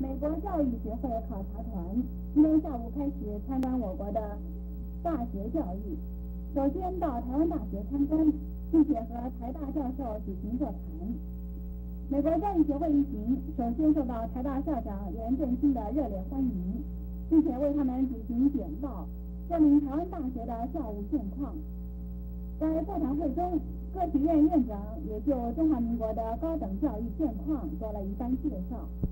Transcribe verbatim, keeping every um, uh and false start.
美国教育学会考察团今天下午开始参观我国的大学教育。首先到台湾大学参观，并且和台大教授举行座谈。美国教育学会一行首先受到台大校长袁振兴的热烈欢迎，并且为他们举行简报，说明台湾大学的校务现况。在座谈会中，各学院院长也就中华民国的高等教育现况做了一番介绍。